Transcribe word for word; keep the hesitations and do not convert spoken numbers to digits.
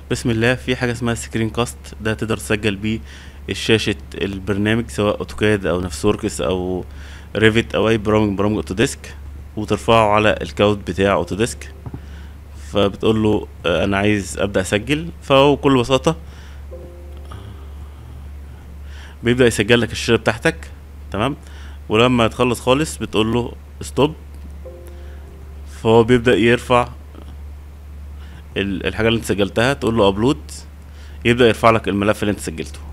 بسم الله. في حاجة اسمها سكرين كاست، ده تقدر تسجل بيه الشاشة البرنامج سواء اوتوكاد او نفسوركس او ريفيت او اي برامج من برامج اوتوديسك، وترفعه على الكلاود بتاع اوتوديسك. فبتقول له آه، انا عايز ابدا اسجل، فهو بكل بساطة بيبدا يسجل لك الشاشة بتاعتك. تمام. ولما تخلص خالص بتقول له ستوب، فهو بيبدا يرفع ال- الحاجة اللي انت سجلتها، تقول له ابلود، يبدا يرفع لك الملف اللي انت سجلته.